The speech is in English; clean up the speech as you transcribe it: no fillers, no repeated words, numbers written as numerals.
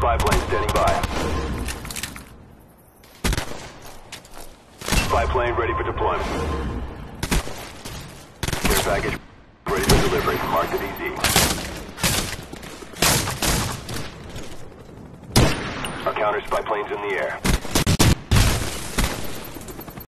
Spy plane standing by. Spy plane ready for deployment. Care package ready for delivery. Marked at EZ. Our counter spy plane's in the air.